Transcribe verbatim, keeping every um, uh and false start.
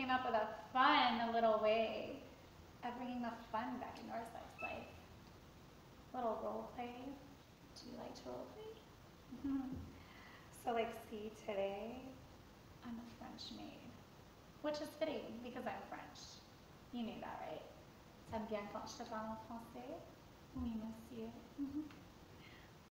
came up with a fun little way of bringing the fun back into our sex life. Little role play. Do you like to role play? So like, see, today I'm a French maid, which is fitting because I'm French. You knew that, right? T'aimes bien quand je te parle en français? Oui, monsieur.